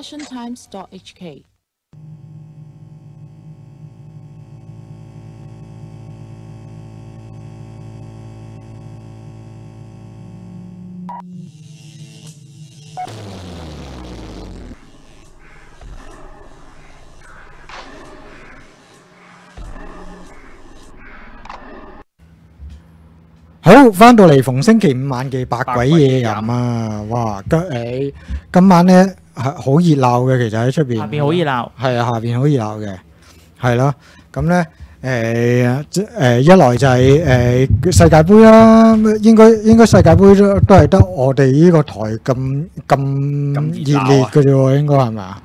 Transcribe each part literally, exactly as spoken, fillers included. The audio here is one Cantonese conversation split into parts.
fashion times dot h k。 好，翻到嚟逢星期五晚嘅百鬼夜飲啊！哇，今誒今晚咧係好熱鬧嘅，其實喺出邊下邊好熱鬧， 係啊，下邊好熱鬧嘅，係咯。咁咧誒誒一來就係誒世界盃啦，應該應該世界盃都都係得我哋呢個台咁咁熱烈嘅啫喎，應該係咪啊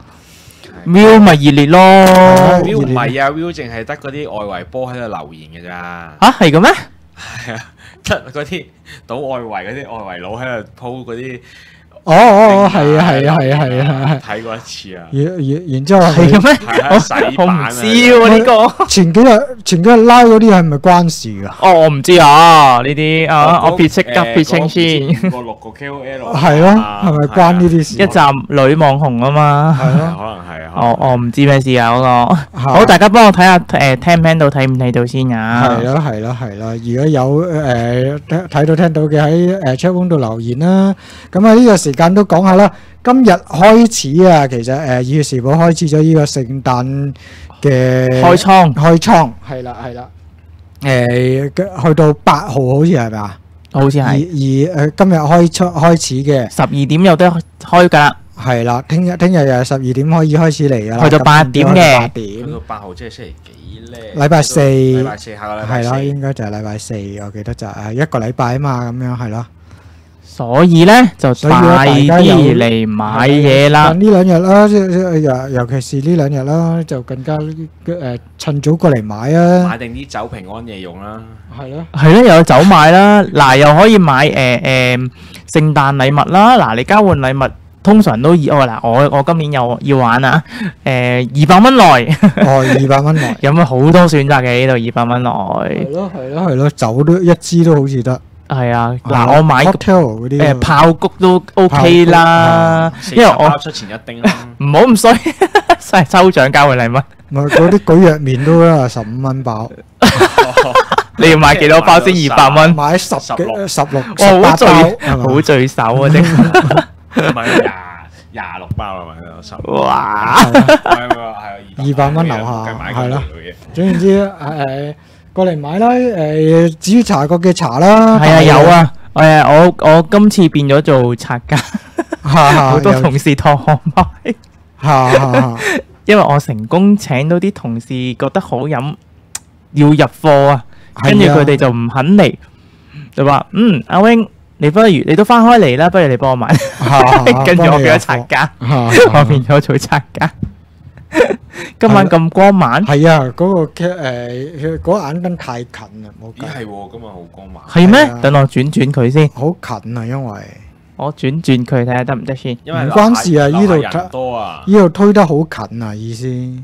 ？View 咪熱烈咯 ，View 唔係啊 ，View 淨係得嗰啲外圍波喺度留言嘅咋。 嚇係嘅咩？ 係啊，得嗰啲賭外圍嗰啲外圍佬喺度 po 嗰啲。 哦哦哦，係啊係啊係啊係啊， 睇過一次啊。 然然然之後係嘅咩？ 係啊，洗版啊。 我唔知喎呢個。 前幾日前幾日拉嗰啲係咪關事㗎？ 哦，我唔知啊呢啲啊，我撇清急撇清先。 個六個 K O L 係咯，係咪關呢啲事？ 一站女網紅啊嘛。 係咯， 可能係啊。 我我唔知咩事啊嗰個。好，大家幫我睇下誒聽唔聽到睇唔睇到先啊？ 係咯係咯係咯，如果有誒睇睇到聽到嘅喺誒 chat room 度留言啦。咁啊呢個時間都講下啦。今日開始啊，其實誒《議事報》開始咗呢個聖誕嘅開倉， 開倉係啦係啦。誒去到八號好似係咪啊？ 好似係。 而而誒今日開倉開始嘅， 十二點有得開㗎啦。 係啦，聽日聽日又係十二點可以開始嚟㗎啦。 去到八點嘅。 八點。 去到八號即係星期幾咧？ 禮拜四。 禮拜四下個禮拜四。 係啦，應該就係禮拜四，我記得就係一個禮拜啊嘛，咁樣係咯。 所以咧就快啲嚟買嘢啦！ 呢兩日啦，尤尤其是呢兩日啦，就更加誒趁早過嚟買啊！ 買定啲酒平安夜用啦。 係咯， 係咯，又有酒買啦。嗱，又可以買誒誒聖誕禮物啦。嗱，你交換禮物通常都以哦嗱，我我今年又要玩啊！誒二百蚊內， 哦二百蚊內， 有冇好多選擇嘅呢度？二百蚊內。 係咯係咯係咯，酒都一支都好似得。 係啊，嗱，我買 cocktail 嗰啲誒爆谷都 OK 啦，因為我出前一丁啦， 唔好咁衰，晒抽獎交換禮物。 唔係嗰啲舉藥麵都啦，十五蚊包。 你要買幾多包先？二百蚊買十幾十六哇，好聚好聚手啊！真係買廿廿六包啊，買咗十。 哇！ 二百蚊樓下係咯，總言之誒。過嚟買啦！誒，至於茶國嘅茶啦， 係啊有啊！誒，我我今次變咗做拆家，好多同事託我買，因為我成功請到啲同事覺得好飲，要入貨啊，跟住佢哋就唔肯嚟，就話嗯阿 wing，你不如你都翻開嚟啦，不如你幫我買，跟住我變咗拆家，我變咗做拆家。今晚咁光猛， 係啊！嗰個劇誒，嗰眼燈太近啦，冇計。 咦係喎，今日好光猛。 係咩？等我轉轉佢先。 好近啊，因為我轉轉佢睇下得唔得先。 因為唔關事啊，呢度人多啊， 呢度推得好近啊，意思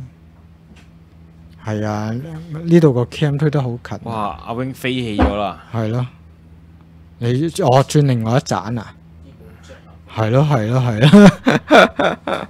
係啊，呢度個 cam 推得好近。 哇！阿 wing 飛起咗啦。 係咯，你我轉另外一盞啊？係咯係咯係咯。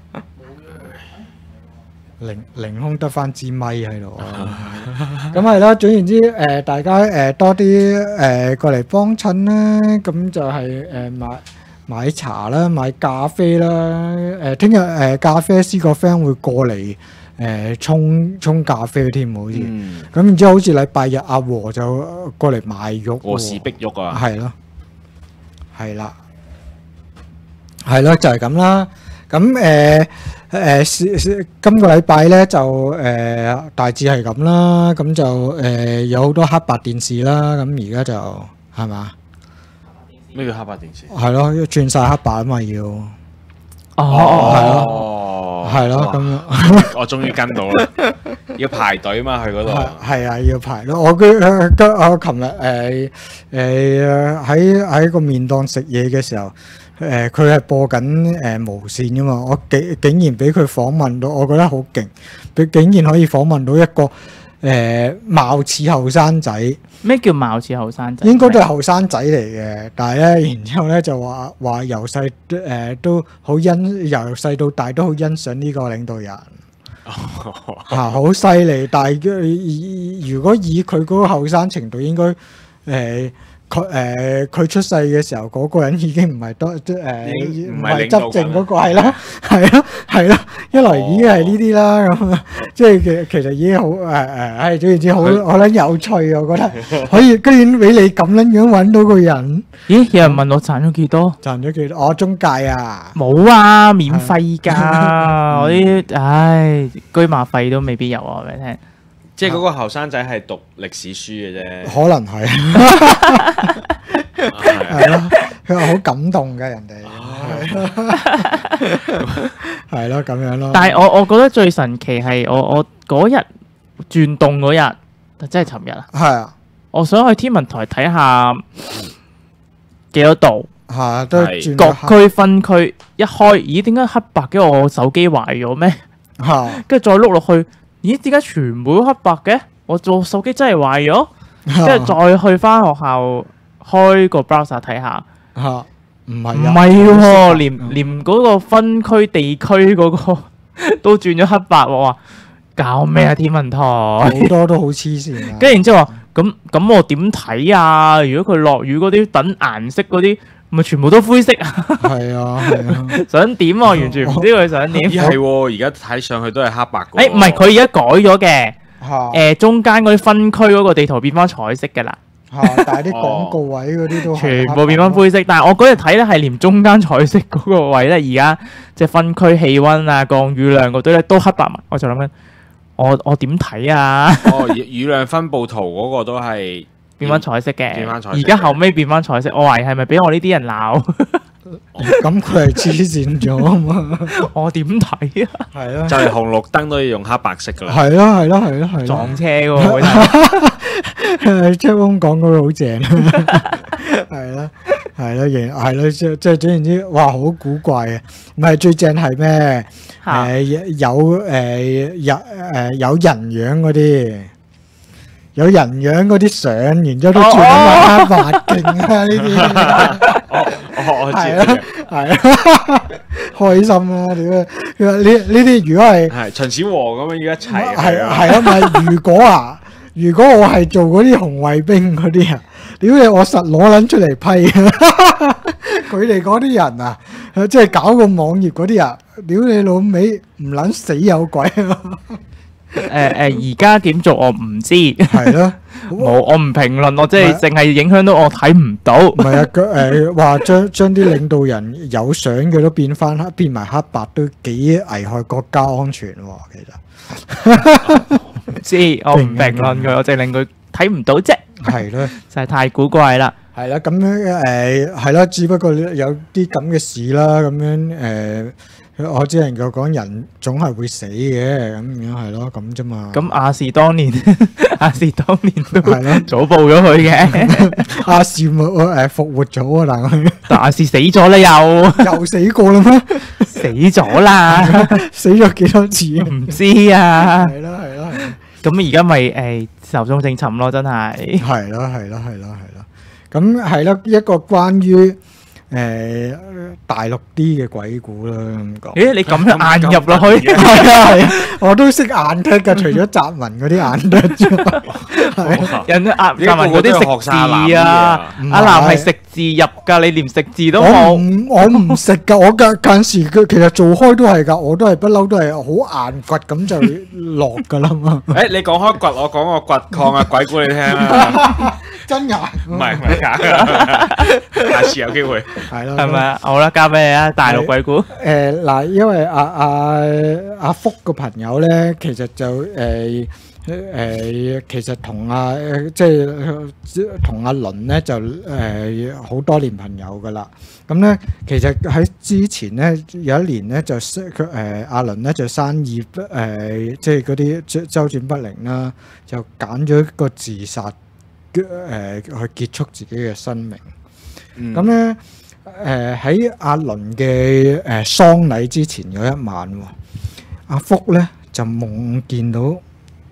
凌凌空得翻支咪喺度啊！咁係啦，總言之，誒大家誒多啲誒過嚟幫襯啦，咁就係誒買買茶啦，買咖啡啦，誒聽日誒咖啡師個 friend 會過嚟誒沖沖咖啡添，好似，咁然之後好似禮拜日阿和就過嚟買肉， 和氏璧肉啊， 係咯，係啦，係咯，就係咁啦，咁誒。誒，今個禮拜咧就誒大致係咁啦，咁就誒有好多黑白電視啦，咁而家就係嘛？ 咩叫黑白電視？ 係咯，轉晒黑白啊嘛要。 哦， 係咯，係咯，咁樣。 我終於跟到啦，要排隊嘛去嗰度。 係啊，要排咯。我佢佢我琴日誒誒喺喺個麵檔食嘢嘅時候。誒佢係播緊誒、呃、無線㗎嘛，我竟竟然俾佢訪問到，我覺得好勁，佢竟然可以訪問到一個誒誒貌似後生仔， 咩叫貌似後生仔？ 應該都係後生仔嚟嘅，但係咧，然之後咧就話話由細誒都好欣，由細到大都好欣賞呢個領導人。嚇好犀利，但係佢如果以佢嗰個後生程度，應該誒佢誒佢出世嘅時候，嗰個人已經唔係多誒唔係執政嗰個係啦，係咯係咯，一來已經係呢啲啦，咁即係其其實已經好誒誒，係總言之好好撚有趣，我覺得可以居然俾你咁撚樣揾到個人。 咦？有人問我賺咗幾多？ 賺咗幾多？我中介啊！ 冇啊，免費㗎！我啲唉居馬費都未必有啊，話俾你聽。 即係嗰個後生仔係讀歷史書嘅啫， 可能係，係咯，佢話好感動嘅人哋，係咯咁樣咯。 但係我我覺得最神奇係我我嗰日轉動嗰日，即係尋日啊。 係啊， 我想去天文台睇下幾多度， 嚇都轉各區分區一開，咦？點解黑白嘅？我手機壞咗咩？ 嚇， 跟住再碌落去。咦？點解全部都黑白嘅？我做手機真係壞咗，跟住再去翻學校開個 browser 睇下。 嚇，唔係唔係喎，連連嗰個分區地區嗰個都轉咗黑白喎。話搞咩啊？天文台好多都好黐線啊！ 跟住然之後話咁咁我點睇啊？如果佢落雨嗰啲等顏色嗰啲，咪全部都灰色啊！ 係啊係啊， 想點啊？完全唔知佢想點。 咦係喎，而家睇上去都係黑白嘅。 誒唔係，佢而家改咗嘅。 嚇誒中間嗰啲分區嗰個地圖變翻彩色㗎啦。 嚇，但係啲廣告位嗰啲都全部變翻灰色。但係我嗰日睇咧係連中間彩色嗰個位咧，而家即係分區氣温啊、降雨量嗰堆咧都黑白埋。我就諗緊，我我點睇啊？ 哦，雨量分佈圖嗰個都係變翻彩色嘅， 變翻彩色。 而家後尾變翻彩色，我懷疑係咪俾我呢啲人鬧？ 咁佢係黐線咗啊嘛！ 我點睇啊？ 係咯， 就係紅綠燈都要用黑白色噶啦。 係咯係咯係咯係咯， 撞車喎！ 車翁講嗰個好正，係咯係咯，仍係咯，即即係總言之，哇好古怪啊！唔係最正係咩？誒有誒有誒有人樣嗰啲。有人樣嗰啲相，然之後都轉緊黑白勁啊！呢啲， 我我係啊係啊，開心啊！點啊？佢話呢呢啲如果係係秦始皇咁樣要一齊， 係係啊咪？如果啊，如果我係做嗰啲紅衛兵嗰啲啊，屌你我實攞撚出嚟批啊！佢哋嗰啲人啊，即係搞個網頁嗰啲啊，屌你老味唔撚死有鬼啊！ 誒誒，而家點做我唔知， 係咯， 冇我唔評論，我即係淨係影響到我睇唔到。 唔係啊，誒話將將啲領導人有相嘅都變翻黑，變埋黑白都幾危害國家安全喎。 其實唔知，我唔評論佢，我淨係令佢睇唔到啫。 係咯， 就係太古怪啦。 係啦，咁樣誒係啦，只不過有啲咁嘅事啦，咁樣誒。我只能夠講人總係會死嘅，咁樣係咯，咁啫嘛。 咁亞視當年，亞視當年都係咯， 早報咗佢嘅。 亞視冇誒復活咗啊，但係但亞視死咗啦，又又死過啦咩？ 死咗啦， 死咗幾多次？ 唔知啊。 係咯係咯係。 咁而家咪誒壽終正寢咯，真係。 係咯係咯係咯係咯。咁係咯，一個關於。誒大陸啲嘅鬼故啦咁講。 咦？你咁樣硬入落去？ 係啊係啊，我都識硬踢㗎，除咗雜文嗰啲硬踢之外，係人啊雜文嗰啲食字啊，阿南係食字入㗎，你連食字都冇。 我唔我唔食㗎，我嗰陣時佢其實做開都係㗎，我都係不嬲都係好硬掘咁就落㗎啦嘛。 誒，你講開掘，我講個掘礦啊鬼故你聽啊！ 真㗎？ 唔係唔係假㗎，下次有機會。 係咯， 係咪啊？好啦，交俾你啊！大陸鬼故。 誒嗱，因為阿阿阿福個朋友咧，其實就誒誒，其實同阿即係同阿倫咧就誒好多年朋友噶啦。咁咧，其實喺之前咧有一年咧就佢誒阿倫咧就生意誒即係嗰啲周周轉不靈啦，就揀咗一個自殺誒去結束自己嘅生命。咁咧。誒喺阿倫嘅誒喪禮之前有一晚喎，阿福咧就夢見到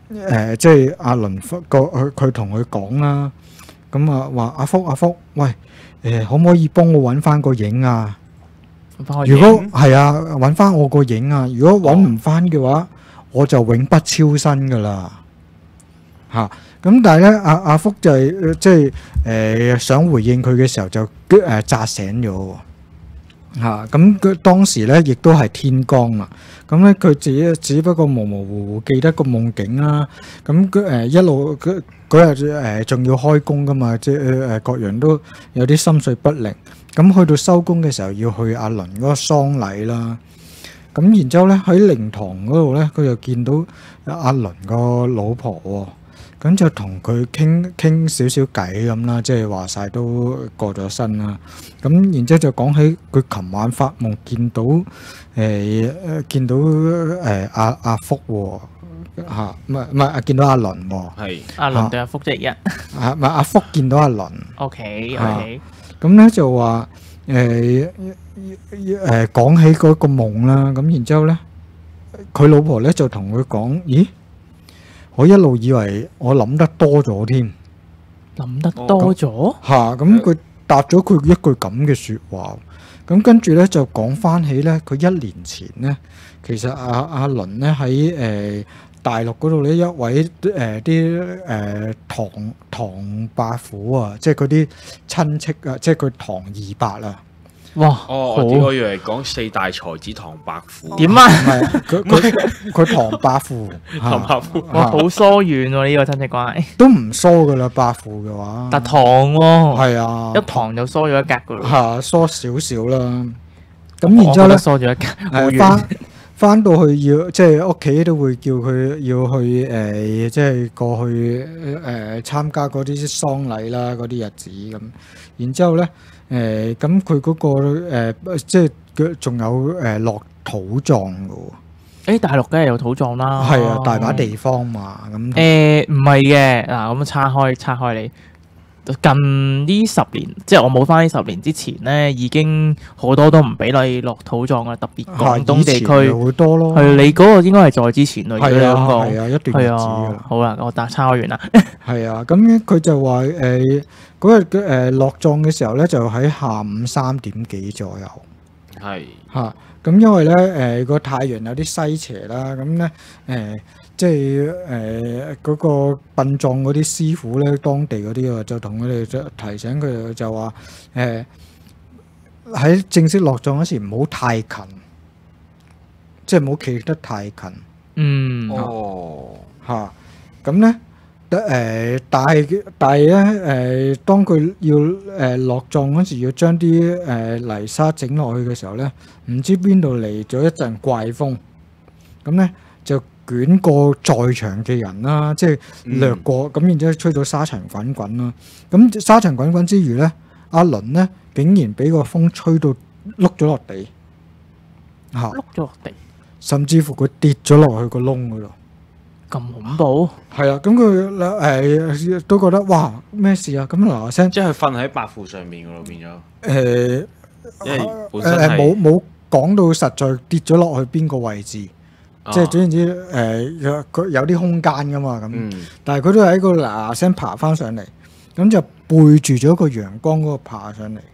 誒即係阿倫個佢佢同佢講啦，咁啊話阿福阿福，喂誒可唔可以幫我揾翻個影啊？如果係啊，揾翻我個影啊！如果揾唔翻嘅話，我就永不超生噶啦嚇。咁但係咧，阿阿福就係即係誒想回應佢嘅時候就誒扎醒咗嚇。咁佢當時咧亦都係天光啦。咁咧佢自己只不過模模糊糊記得個夢境啦。咁佢誒一路佢嗰日誒仲要開工噶嘛，即係誒各樣都有啲心緒不寧。咁去到收工嘅時候要去阿倫嗰個喪禮啦，咁然之後咧喺靈堂嗰度咧，佢就見到阿倫個老婆喎，咁就同佢傾傾少少偈咁啦，即係話晒都過咗身啦。咁然之後就講起佢琴晚發夢見到誒誒見到誒阿阿福喎嚇，唔係唔係見到阿倫喎， 係阿倫對阿福即係一。 啊唔係阿福見到阿倫。 O K O K。 咁咧就話誒誒講起嗰個夢啦，咁然之後咧，佢老婆咧就同佢講：咦，我一路以為我諗得多咗添， 諗得多咗嚇。咁佢答咗佢一句咁嘅説話，咁跟住咧就講翻起咧，佢一年前咧，其實阿阿倫咧喺誒大陸嗰度咧，一位誒啲誒堂堂伯父啊，即係嗰啲親戚啊，即係佢堂二伯啊。 哇！ 哦， 好我以為講四大才子唐伯虎。 點啊？ 唔係佢佢佢堂伯父， 唐伯虎哇，好疏遠喎呢個親戚關係。 都唔疏噶啦，伯父嘅話。 但堂喎， 係啊， 一堂就疏咗一格噶咯。 嚇疏少少啦。咁然之後咧， 疏咗一格，好誒遠。 翻翻到去要即係屋企都會叫佢要去誒，即係過去誒參加嗰啲喪禮啦，嗰啲日子咁。然之後咧。誒咁佢嗰個誒即係佢仲有誒落土葬嘅喎。 誒大陸梗係有土葬啦。 係啊，大把地方嘛咁。 誒唔係嘅嗱，咁拆開拆開你。近呢十年，即係我冇翻呢十年之前咧，已經好多都唔俾你落土葬嘅，特別廣東地區會多咯。 係你嗰個應該係再之前咯。 係啊係啊，一段日子㗎啦。 好啦，我打叉開完啦。 係啊，咁佢就話誒嗰日嘅誒落葬嘅時候咧，就喺下午三點幾左右。 係嚇，咁因為咧誒個太陽有啲西斜啦，咁咧誒即係誒嗰個殯葬嗰啲師傅咧，當地嗰啲啊，就同佢哋就提醒佢哋就話誒喺正式落葬嗰時唔好太近，即係唔好企得太近。 嗯。 哦。 嚇，咁咧。得誒，但係但係咧誒，當佢要誒落葬嗰時，要將啲誒泥沙整落去嘅時候咧，唔知邊度嚟咗一陣怪風，咁咧就捲過在場嘅人啦，即係掠過，咁然之後吹到沙塵滾滾啦。咁沙塵滾滾之餘咧，阿倫咧竟然俾個風吹到碌咗落地，嚇， 碌咗落地， 甚至乎佢跌咗落去個窿嗰度。 咁恐怖？ 係啊，咁佢誒都覺得哇咩事啊？咁嗱嗱聲， 即係瞓喺伯父上面嗰度變咗。 誒， 因為本身係誒冇冇講到實在跌咗落去邊個位置，即係總言之誒，佢有啲空間噶嘛咁。但係佢都喺個嗱嗱聲爬翻上嚟，咁就背住咗個陽光嗰個爬上嚟，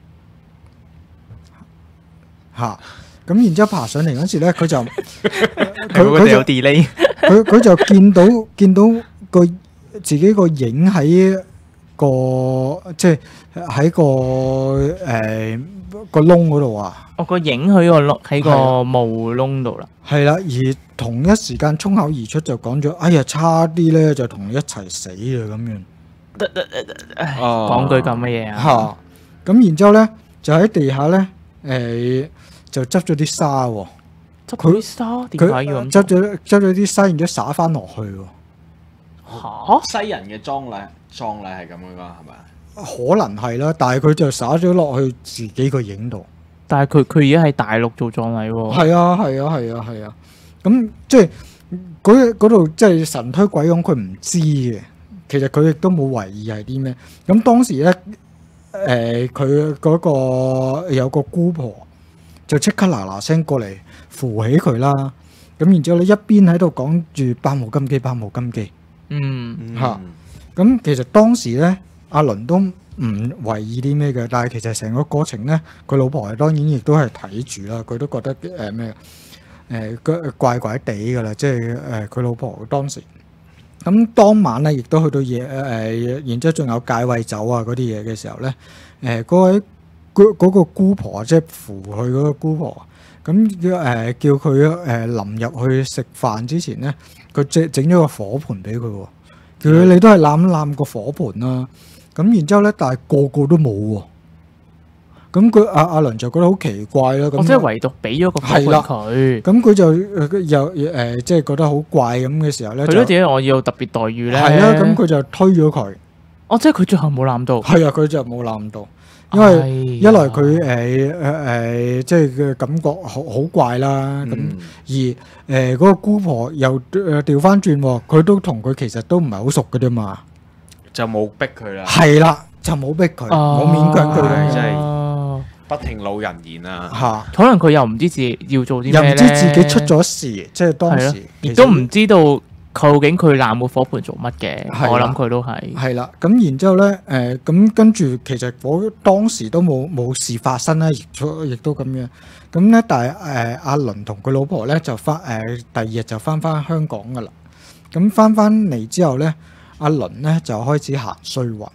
嚇。咁然之後爬上嚟嗰時咧，佢就佢佢有 delay。 佢佢就見到見到個自己個影喺個即係喺個誒個窿嗰度啊！ 哦，個影喺個窿喺個墓窿度啦。 係啦，而同一時間衝口而出就講咗：哎呀，差啲咧就同你一齊死啊！咁樣講句咁嘅嘢啊！ 嚇！咁然之後咧就喺地下咧誒就執咗啲沙喎。 佢沙點解要咁執咗執咗啲沙，然之後灑翻落去喎。 嚇！ 西人嘅葬禮葬禮係咁樣㗎，係咪？ 可能係啦，但係佢就灑咗落去自己個影度。 但係佢佢而家喺大陸做葬禮喎。 係啊係啊係啊係啊！咁即係嗰度即係神推鬼擁，佢唔知嘅。其實佢亦都冇為意係啲咩。咁當時咧，誒佢嗰個有個姑婆就即刻嗱嗱聲過嚟扶起佢啦，咁然之後咧一邊喺度講住百無禁忌，百無禁忌， 嗯嚇。咁其實當時咧，阿倫都唔為意啲咩嘅，但係其實成個過程咧，佢老婆係當然亦都係睇住啦，佢都覺得誒咩誒個怪怪地㗎啦，即係誒佢老婆當時。咁當晚咧，亦都去到夜誒、呃，然之後仲有戒穢酒啊嗰啲嘢嘅時候咧，誒嗰位嗰嗰個姑婆即係扶佢嗰個姑婆，咁誒、呃、叫佢誒臨入去食飯之前咧，佢整整咗個火盤俾佢喎，叫佢你都係攬攬個火盤啦。咁然之後咧，但係個個都冇喎。咁佢阿阿倫就覺得好奇怪啦。咁、 哦、即係唯獨俾咗個火盤佢。 咁佢就又誒、呃、即係覺得好怪咁嘅時候咧， 佢都點解我要特別待遇咧？ 係啊，咁佢就推咗佢。 哦，即係佢最後冇攬到。 係啊，佢就冇攬到，因為一來佢誒誒誒，即係嘅感覺好好怪啦。咁、嗯、而誒嗰、呃那個姑婆又誒調翻轉，佢都同佢其實都唔係好熟嘅啫嘛， 就冇逼佢啦。 係啦，就冇逼佢，冇、啊、勉強佢。 真係不聽老人言啊！ 嚇， 可能佢又唔知自己要做啲咩， 又唔知自己出咗事，即係當時亦都唔知道究竟佢攬個火盤做乜嘅。我諗佢都係係啦。咁然之後咧，誒咁跟住其實我當時都冇冇事發生啦，亦都亦都咁樣。咁咧，但係誒阿倫同佢老婆咧就翻誒第二日就翻翻香港噶啦。咁翻翻嚟之後咧，阿倫咧就開始行衰運。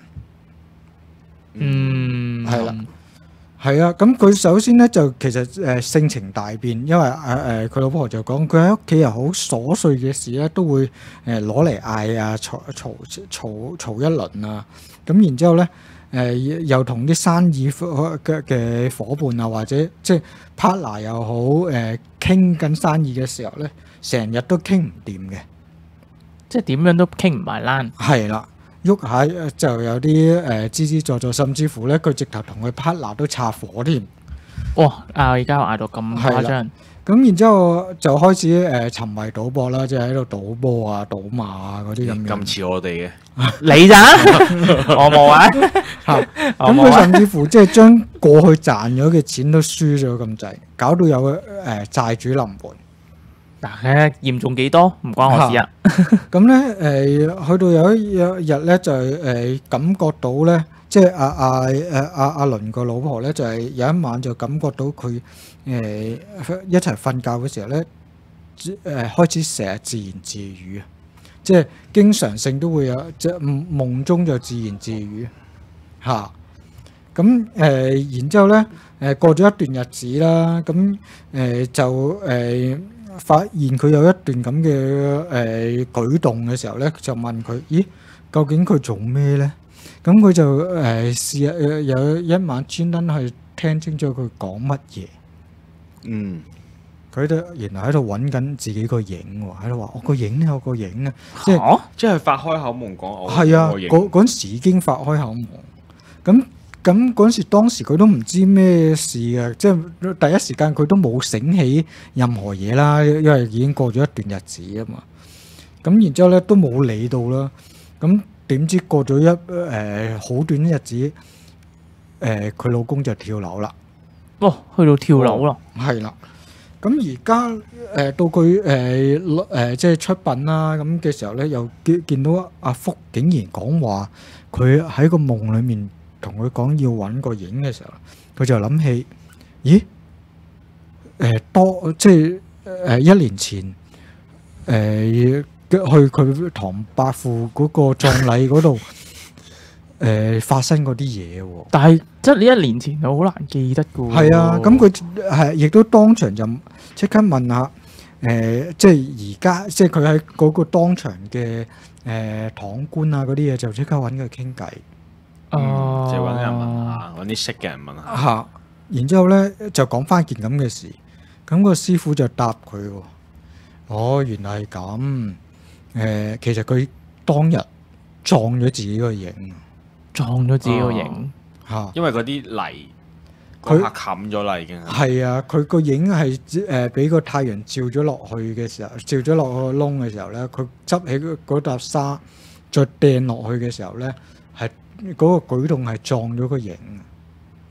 嗯， 係啦。係啊，咁佢首先咧就其實誒、呃、性情大變，因為誒誒佢老婆就講佢喺屋企又好瑣碎嘅事咧，都會誒攞嚟嗌啊嘈嘈嘈嘈一輪啊，咁然之後咧誒、呃、又同啲生意嘅嘅夥伴啊或者即係 partner 又好誒傾緊生意嘅時候咧，成日都傾唔掂嘅， 即係點樣都傾唔埋欄。 係啦。喐下就有啲誒支支助助，甚至乎咧佢直頭同佢 partner 都拆火添。 哇！啊，而家嗌到咁誇張。 咁然之後就開始誒、呃、沉迷賭博啦，即係喺度賭波啊、賭馬啊嗰啲咁樣。 咁似我哋嘅， 你咋？我冇啊。 嚇！咁佢甚至乎即係將過去賺咗嘅錢都輸咗咁滯，搞到有誒、呃、債主臨門。 嗱，誒嚴重幾多唔關我事啊！ 咁咧誒，去到有一日咧，就係、是、誒、呃、感覺到咧，即係阿阿誒阿阿倫個老婆咧，就係、是、有一晚就感覺到佢誒、呃、一齊瞓覺嘅時候咧，誒、呃、開始成日自言自語啊，即係經常性都會有即係夢中就自言自語嚇。咁誒、呃，然之後咧誒、呃、過咗一段日子啦，咁誒、呃、就誒。呃發現佢有一段咁嘅誒舉動嘅時候咧，就問佢：咦，究竟佢做咩咧？咁佢就誒、呃、試下有一晚專登去聽清楚佢講乜嘢。 嗯， 佢都原來喺度揾緊自己個影喎，喺度話：我個影咧，我個影啊！ 即係即係發開口夢講我係啊，嗰嗰陣時已經發開口夢咁。咁嗰陣時，當時佢都唔知咩事嘅，即係第一時間佢都冇醒起任何嘢啦，因為已經過咗一段日子啊嘛。咁然之後咧都冇理到啦。咁點知過咗一誒好、呃、短日子，誒、呃、佢老公就跳樓啦。 哦，去到跳樓咯。 係啦。咁而家誒到佢誒誒即係出殯啦咁嘅時候咧，又見見到阿福竟然講話，佢喺個夢裡面。同佢講要揾個影嘅時候，佢就諗起，咦？誒、呃、多即係誒、呃、一年前誒、呃、去佢唐伯父嗰個葬禮嗰度誒發生嗰啲嘢喎。 但係即係呢一年前，我好難記得嘅喎。 係啊，咁佢係亦都當場就即刻問下誒、呃，即係而家即係佢喺嗰個當場嘅誒、呃、堂官啊嗰啲嘢，就即刻揾佢傾偈。 哦， 即係揾人問下，揾啲識嘅人問下。 嚇，然之後咧就講翻件咁嘅事，咁個師傅就答佢喎。哦，原來係咁。誒，其實佢當日撞咗自己個影， 撞咗自己個影嚇。 因為嗰啲泥，佢冚咗啦已經。 係啊，佢個影係誒俾個太陽照咗落去嘅時候，照咗落個窿嘅時候咧，佢執起嗰沓沙再掟落去嘅時候咧，係。嗰個舉動係撞咗個影，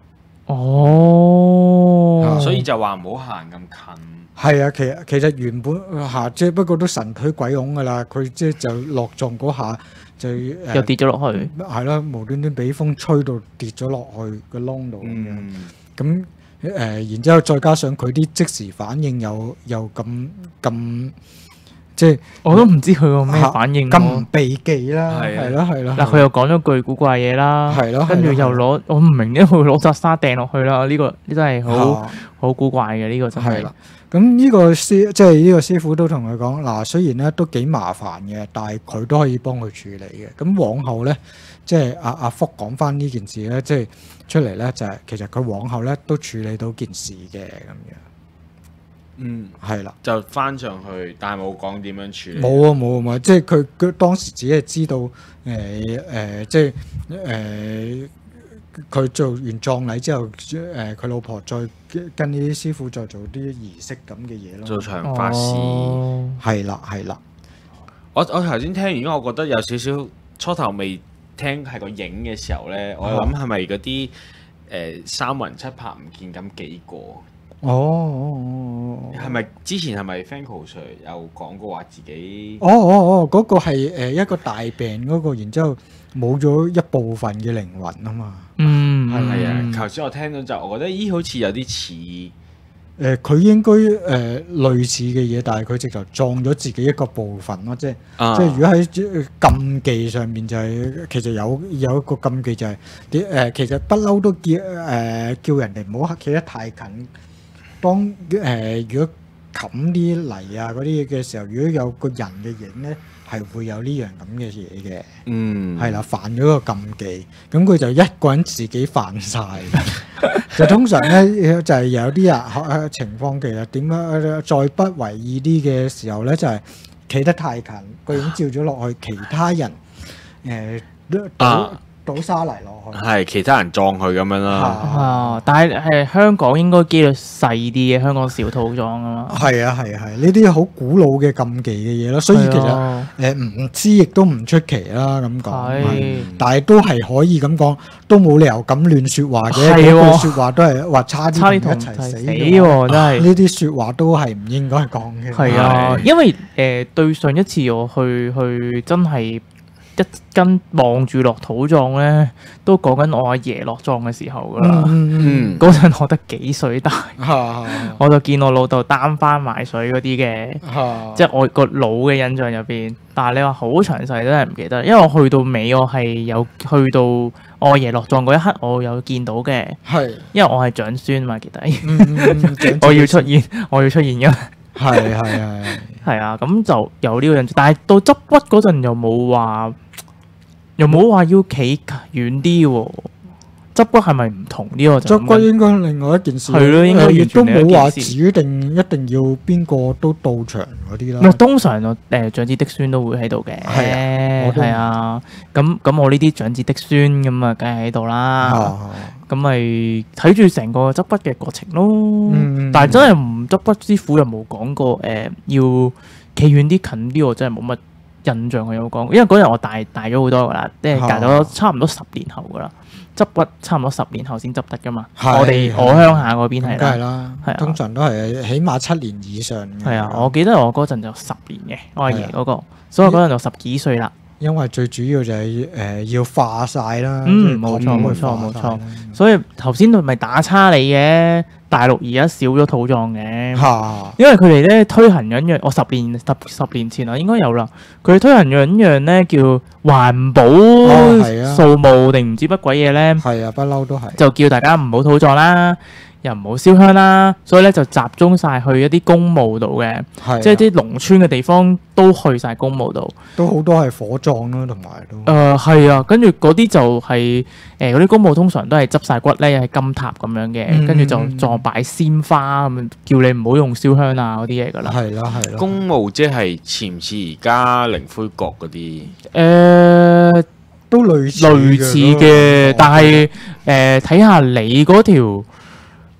哦， 所以就話唔好行咁近。 係啊，其實其實原本嚇即係不過都神推鬼擁噶啦，佢即係就落撞嗰下就誒又跌咗落去， 係咯，無端端俾風吹到跌咗落去個窿度咁樣。 嗯， 咁誒，然之後再加上佢啲即時反應又又咁咁，即係我都唔知佢個咩反應咁唔喎。 避忌啦， 係啊係咯係咯。 嗱，佢又講咗句古怪嘢啦， 係咯， 跟住又係咯攞我唔明點解會攞扎沙掟落去啦。呢個呢真係好嚇好古怪嘅，呢個真係係啦。咁呢個師即係呢個師傅都同佢講嗱，雖然咧都幾麻煩嘅，但係佢都可以幫佢處理嘅。咁往後咧，即係阿阿福講翻呢件事咧，即係出嚟咧就係、其實佢往後咧都處理到件事嘅咁樣。 嗯， 係啦， 就翻上去，但係冇講點樣處理。 冇啊冇啊冇啊，即係佢佢當時只係知道誒誒、呃呃，即係誒佢做完葬禮之後，誒、佢老婆再跟呢啲師傅再做啲儀式咁嘅嘢咯。 做長法事。 哦係啦係啦， 我我頭先聽完，因為我覺得有少少初頭未聽係個影嘅時候咧，我諗係咪嗰啲誒三魂七魄唔見咁幾個？ 哦哦哦係咪之前係咪 Franko Sir 有講過話自己？ 哦哦哦，嗰、個係誒一個大病嗰、個，然之後冇咗一部分嘅靈魂啊嘛。 嗯， 係係啊嗯， 頭先我聽到就我覺得咦好似有啲似。 誒佢、應該誒、呃、類似嘅嘢，但係佢直頭撞咗自己一個部分咯，即係、 啊即係如果喺禁忌上面就係、其實有有一個禁忌就係啲誒其實不嬲都叫誒、呃叫人哋唔好企得太近。當誒、呃如果冚啲泥啊嗰啲嘢嘅時候，如果有個人嘅影咧，係會有呢樣咁嘅嘢嘅。 嗯， 係啦，犯咗個禁忌，咁佢就一個人自己犯晒。就通常咧就係、有啲人呃情況，其實點樣再不為意啲嘅時候咧，就係、企得太近，個影照咗落去，其他人誒、都倒啊倒沙泥落去。 係其他人撞佢咁樣啦。 啊啊，但係係香港應該機率細啲嘅，香港少土葬啊嘛。 係啊係啊係，呢啲好古老嘅禁忌嘅嘢咯，所以其實係誒唔知亦都唔出奇啦咁講。 係係但係都係可以咁講，都冇理由咁亂説話嘅。 係喎嗰句説話都係話差差啲啲同一齊同一齊死死嘅話喎，真係。 呢啲説話都係唔應該講嘅。 係啊， 係因為誒、呃、對上一次我去去真係一跟望住落土葬咧，都講緊我阿爺落葬嘅時候噶啦。 嗯嗯， 嗰陣、我得幾歲大， 嗯嚇我就見我老豆擔翻埋水嗰啲嘅， 嚇即係我個腦嘅印象入邊。但係你話好詳細真係唔記得，因為我去到尾我係有去到我阿爺落葬嗰一刻，我有見到嘅， 係因為我係長孫嘛，記得。 嗯嗯嗯我要出現，我要出現嘅。 係係係係啊，咁就有呢個印象，但係到執骨嗰陣又冇話，又冇話要企遠啲喎。執骨係咪唔同呢個就執骨應該另外一件事。 係咯應該誒亦都完全另一冇話件事指定一定要邊個都到場嗰啲唔係啦。 通常我誒長子的孫都會喺度嘅， 係啊我都係啊，咁咁我呢啲長子的孫咁啊，梗係喺度啦。 嚇咁咪睇住成個執骨嘅過程咯。 嗯但係真係唔執骨師傅又冇講過誒、呃、要企遠啲近啲，我真係冇乜印象佢有講，因為嗰日我大大咗好多噶啦，即係隔咗差唔多十年後噶啦，執骨差唔多十年後先執得噶嘛。 係我哋係我鄉下嗰邊係咁梗係啦， 啦係啊， 通常都係起碼七年以上嘅。 係啊，我記得我嗰陣就十年嘅，我阿爺係啊嗰、個，所以我嗰陣就十幾歲啦。 因為最主要就係誒要化晒啦。 嗯即係冇錯講冇錯化冇錯晒啦所以頭先咪打叉你嘅，大陸而家少咗土葬嘅。 嚇因為佢哋咧推行緊樣，我十年十十年前啦，應該有啦。佢哋推行緊樣咧叫環保係啊掃墓定唔知乜鬼嘢咧， 係啊，不嬲都係。 就叫大家唔好土葬啦，又唔好燒香啦，所以咧就集中晒去一啲公墓度嘅， 係啊即係啲農村嘅地方都去晒公墓度。 都好多係火葬啦，同埋都誒係啊，跟住嗰啲就係誒嗰啲公墓通常都係執晒骨咧，係金塔咁樣嘅， 嗯跟住就撞擺鮮花咁樣，叫你唔好用燒香啊嗰啲嘢噶啦。 係啦係啦。 公墓即係似唔似而家靈灰閣嗰啲？ 誒、 都類似類似嘅，但係誒睇下你嗰條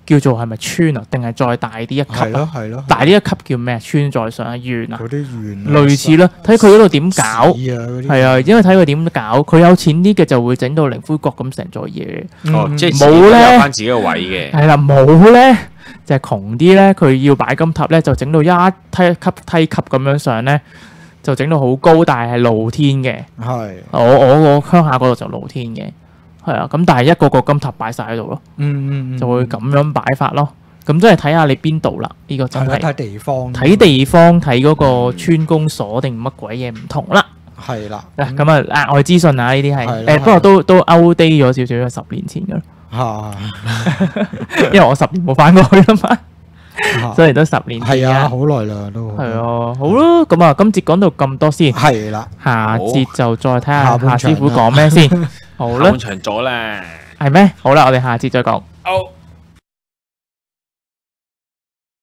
叫做係咪村啊？定係再大啲一級係啊？ 咯係咯， 大啲一級叫咩？村再上啊？縣啊？ 嗰啲縣啊類似啦，睇佢嗰度點搞。 市啊嗰啲係啊，因為睇佢點搞，佢有錢啲嘅就會整到靈灰閣咁成座嘢。 哦， 嗯即係冇呢有翻自己個位嘅。 係啦，冇咧就係窮啲咧，佢要擺金塔咧，就整到一梯級梯級咁樣上咧，就整到好高，但係係露天嘅。 係我我個鄉下嗰度就露天嘅，係啊，咁但係一個個金塔擺晒喺度咯， 嗯嗯嗯就會咁樣擺法咯。咁即係睇下你邊度啦，呢個真係係啦睇地方睇地方睇嗰個村公所定乜鬼嘢唔同啦。 係啦嗱咁啊額外資訊啊，呢啲係係啦誒，不過都都 outdate 咗少少，十年前噶啦， 嚇因為我十年冇翻過去啦嘛， 嚇所以都十年前係啊， 㗎好耐啦都係啊，好咯，咁啊，今節講到咁多先， 係啦， 下節就再睇下下半場夏師傅講咩先，好啦下半，場咗咧。 係咩？好啦，我哋下節再講。 好。